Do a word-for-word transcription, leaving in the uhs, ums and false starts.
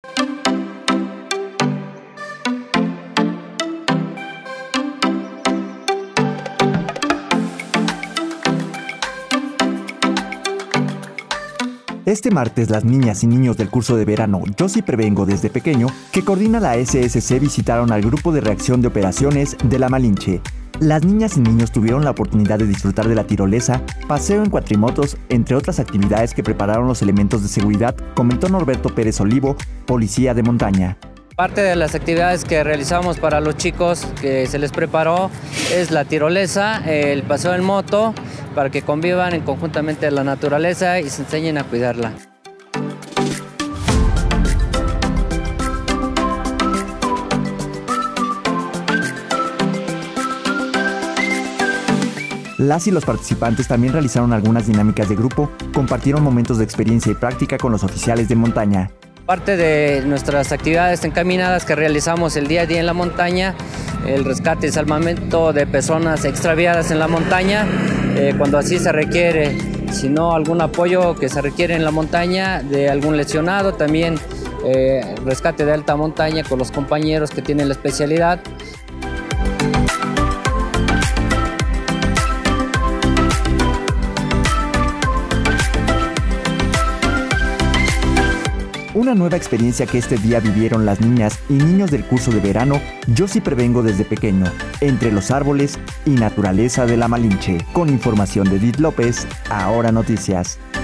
Este martes, las niñas y niños del curso de verano Yo Sí Prevengo Desde Pequeño, que coordina la S S C, visitaron al Grupo de Reacción de Operaciones de La Malinche. Las niñas y niños tuvieron la oportunidad de disfrutar de la tirolesa, paseo en cuatrimotos, entre otras actividades que prepararon los elementos de seguridad, comentó Norberto Pérez Olivo, policía de montaña. Parte de las actividades que realizamos para los chicos que se les preparó es la tirolesa, el paseo en moto, para que convivan en conjuntamente la naturaleza y se enseñen a cuidarla. Las y los participantes también realizaron algunas dinámicas de grupo, compartieron momentos de experiencia y práctica con los oficiales de montaña. Parte de nuestras actividades encaminadas que realizamos el día a día en la montaña, el rescate y salvamento de personas extraviadas en la montaña, eh, cuando así se requiere, si no algún apoyo que se requiere en la montaña de algún lesionado, también eh, rescate de alta montaña con los compañeros que tienen la especialidad. Una nueva experiencia que este día vivieron las niñas y niños del curso de verano Yo Sí Prevengo Desde Pequeño, entre los árboles y naturaleza de La Malinche. Con información de Edith López, Ahora Noticias.